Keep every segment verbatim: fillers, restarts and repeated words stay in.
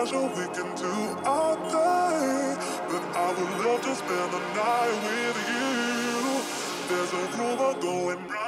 casual, we can do our thing. But I would love to spend the night with you. There's a rumor going round.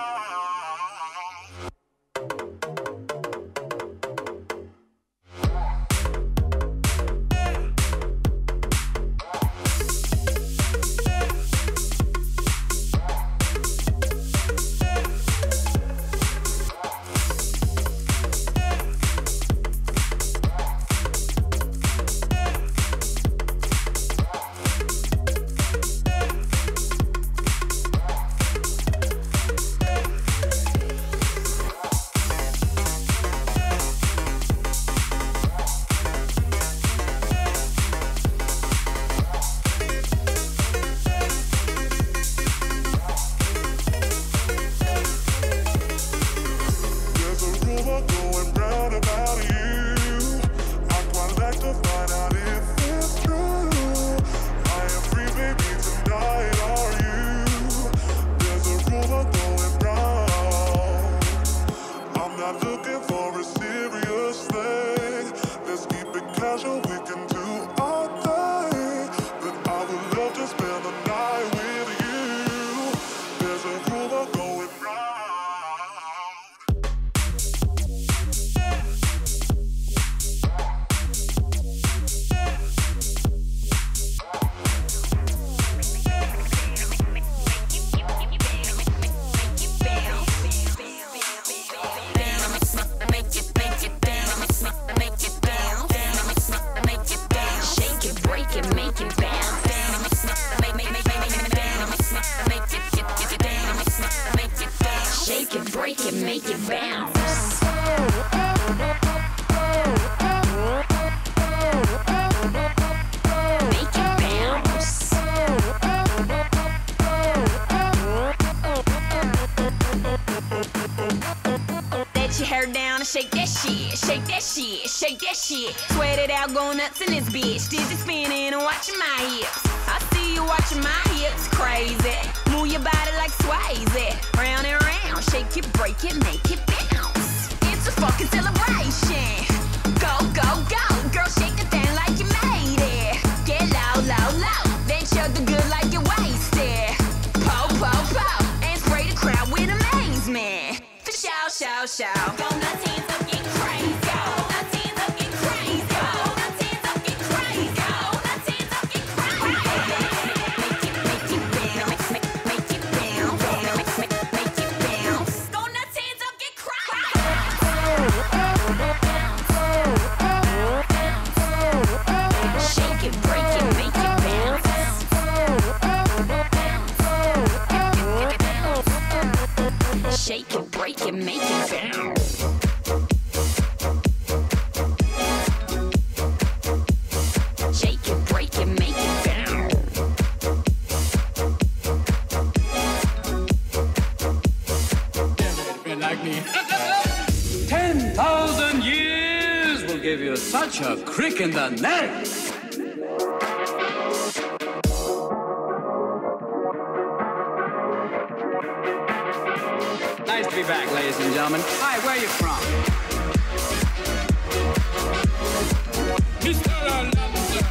Shake that shit, shake that shit, shake that shit. Sweat it out, go nuts in this bitch. Dizzy spinning and watching my hips. I see you watching my hips, crazy. Move your body like Swayze. Round and round, shake it, break it, make it bounce. It's a fucking celebration. Go, go, go, girl, shake the thing like you made it. Get low, low, low, then chug the good like you wasted. Po, po, po, and spray the crowd with amazement. For shout, shout, shout. Go nuts, hands up, get crazy. Go nuts, hands up, get crazy. Go nuts, hands up, get crazy. Go nuts, hands up, get crazy. Make it, make it bounce, make, make it bounce, make, make, make it bounce. Go nuts, hands up, get crazy. Shake it, break it, make it bounce. Shake it, break it, make it bounce. Shake it, break it, make it bounce. Like me. Ten thousand years will give you such a crick in the neck. Nice to be back, ladies and gentlemen. Hi, where are you from? Mister Alonso.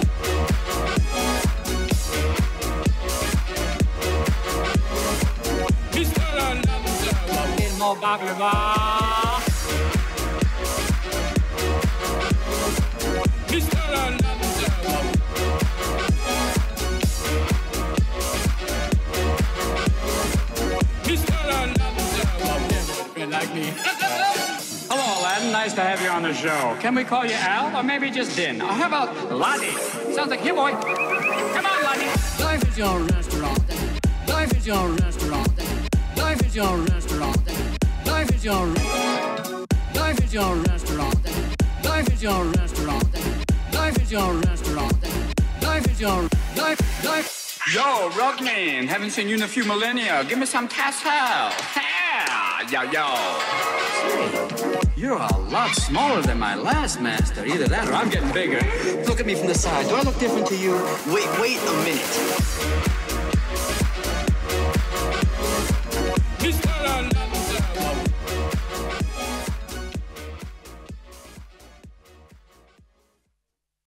Mister Alonso. In more baklava. Mister Alonso. Mister Alonso. Like me. Hello, Aladdin. Nice to have you on the show. Can we call you Al, or maybe just Din? Or how about Lottie? Sounds like, here, boy. Come on, Lottie. Life is your restaurant. Life is your restaurant. Life is your restaurant. Life is your Life is your restaurant. Life is your restaurant. Life is your restaurant. Life is your life. Life. Yo, Rockman. Haven't seen you in a few millennia. Give me some tassel. Yo, yo. Say, you're a lot smaller than my last master. Either that or I'm getting bigger. Look at me from the side. Do I look different to you? Wait, wait a minute.